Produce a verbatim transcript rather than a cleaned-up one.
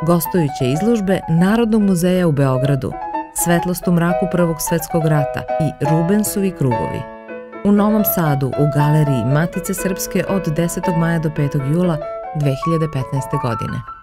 gostujuće izložbe Narodnog muzeja u Beogradu, Svetlost u mraku Prvog svetskog rata i Rubensovi krugovi. U Novom Sadu u galeriji Matice Srpske od desetog maja do petog jula dve hiljade petnaeste godine.